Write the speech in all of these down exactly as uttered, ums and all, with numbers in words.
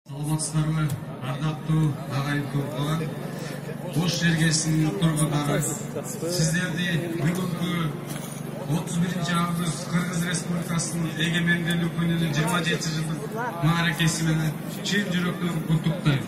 Саламатсыздарбы, ардактуу агайын туугандар, Ош жергесинин тургундары, сиздерди бүгүнкү отуз биринчи август Кыргыз Республикасынын эгемендүүлүк күнүнүн жыйырма жети жылдык мааракеси менен чын жүрөктөн куттуктайм.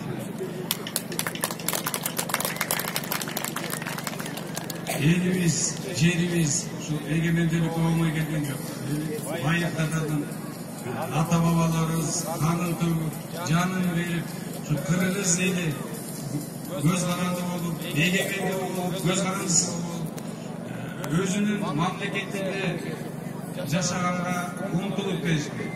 Элибиз, жерибиз ушу эгемендүүлүк болмой келген жок. Байыртадан ата бабаларыбыз канын төгүп, жанын берип, ушу Кыргыз эли көз каранды болуп, эгемендүү болуп, көз карандысы болуп, өзүнүн мамлекетинде жашаганга умтулуп келишкен.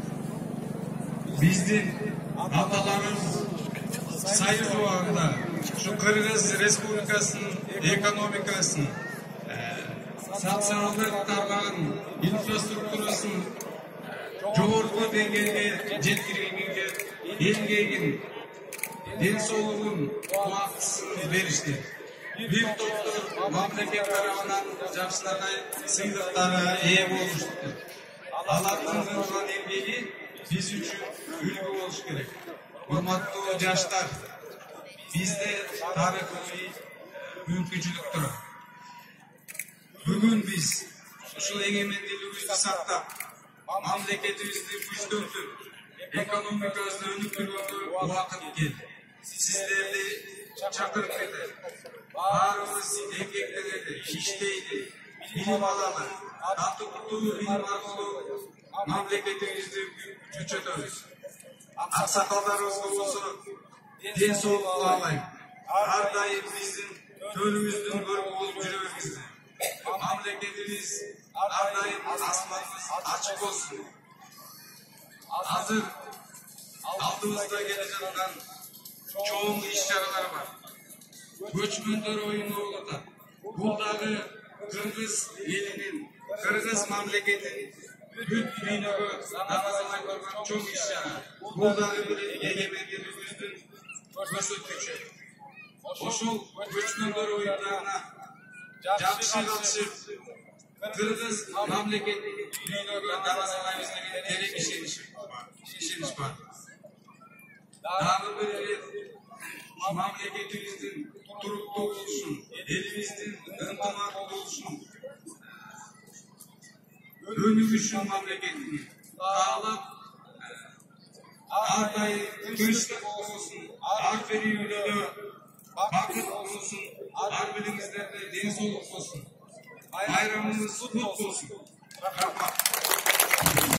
Биздин аталарыбыз Союз убагында ушу Кыргыз Республикасынын экономикасын, социалдык тармагын, инфраструктурасын жогорку деңгээлге жеткиргенге, эмгегин, ден соолугун, убактысын беришти. Бир топтор мамлекет тарабынан жакшынакай сыйлыктарга ээ болушту. Алардын кылган эмгеги биз үчүн үлгү болуш керек. Урматтуу жаштар, бизде тарыхый мүмкүнчүлүк турат. Бүгүн биз ушул эгемендүүлүгүбүздү сактап, мамлекетибизди күчтөртүп, экономикабызды өнүктүрүүгө убакыт келди. Сиздерди чакырып кетем. Баарыбыз эмгектенели, иштейли, билим алалы, татыктуу билим аркылуу мамлекетибизди күчөтөбүз. Аксакалдарыбызга болсо ден соолук каалайм. Ар дайым биздин төлүбүздүн көркү болуп жүрө бергиле. Мамлекетибиз ар дайым асманыбыз ачык болсун. Азыр алдыбызда келе жаткан чоң иш-чаралар бар. Көчмөндөр оюну болуп атат. Бул дагы Кыргыз элинин, Кыргыз мамлекетинин бүт дүйнөгө таанылмай турган чоң иш-чара. Бул дагы бир эгемендүүлүгүбүздүн көрсөткүчү. Ошол көчмөндөр оюндарына жакшы катышып, Кыргыз мамлекетинин дүйнөгө таанылмайбыз деген терек ишенич бар. Дагы бир ирет мамлекетибиздин туруктуу болушун, элибиздин ынтымактуу болушун, өнүгүшүн мамлекетинин каалап, ар дайым тынчтык болсун, ар берүүгө бакыт болсун, ар бириңиздерде ден соолук болсун. Байрамыңыз кут болсун. Рахмат.